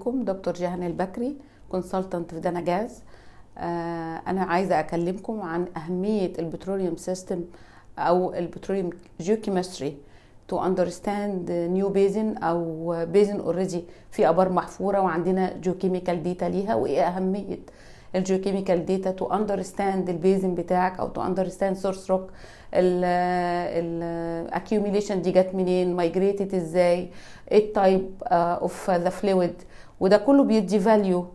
عليكم. دكتور جهان البكري، كونسلتنت في دانا جاز. أنا عايزة أكلمكم عن أهمية البتروليوم سيستم أو البتروليوم جيوكيمستري to understand new basin أو basin already في آبار محفورة وعندنا جيوكيميكال ديتا ليها، وإيه أهمية الجيوكيميكال ديتا to understand البيزن بتاعك أو to understand source rock. accumulation دي جت منين، migrated ازاي، ايه type of the fluid، وده كله بيدي value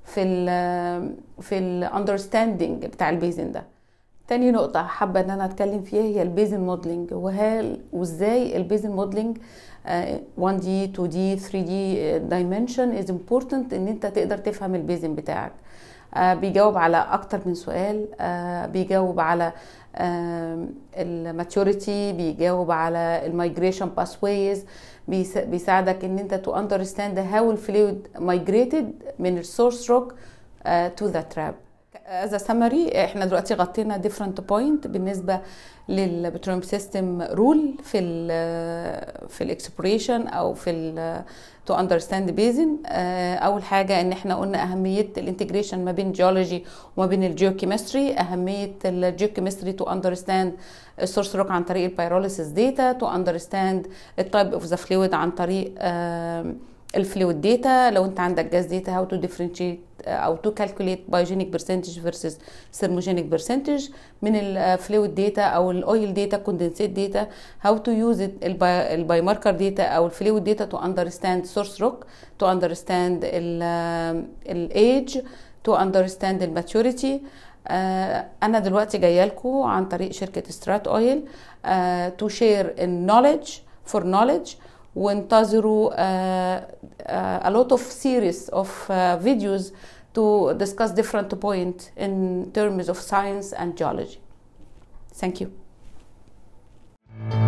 في ال understanding بتاع البيزن ده. تاني نقطة حابة ان انا اتكلم فيها هي البيزن موديلنج، وازاي البيزن موديلنج 1D 2D 3D dimension is important ان انت تقدر تفهم البيزن بتاعك. بيجاوب على اكتر من سؤال، بيجاوب على الماتيوريتي، بيجاوب على المايجريشن باثويز، بيساعدك ان انت to understand how الفلويد migrated من السورس روك to the trap. as a summary احنا دلوقتي غطينا different point بالنسبه للبتروليوم سيستم رول في الاكسبلوريشن او في to understand the basin. اول حاجه ان احنا قلنا اهميه الانتجريشن ما بين جيولوجي وما بين الجيوكيمستري، اهميه الجيوكيمستري to understand السورس روك عن طريق البيروليسيس داتا، to understand التايب اوف ذا فلويد عن طريق الفلويد داتا. لو انت عندك جاز داتا how to differentiate او to calculate biogenic percentage versus thermogenic percentage من الفلويد داتا او الاويل داتا كوندنسيت داتا، how to use البايماركر داتا او الفلويد داتا to understand source rock، to understand الage، to understand الماتيوريتي. انا دلوقتي جايه لكم عن طريق شركه سترات اويل to share knowledge for knowledge، وانتظروا a lot of series of videos to discuss different points in terms of science and geology. Thank you.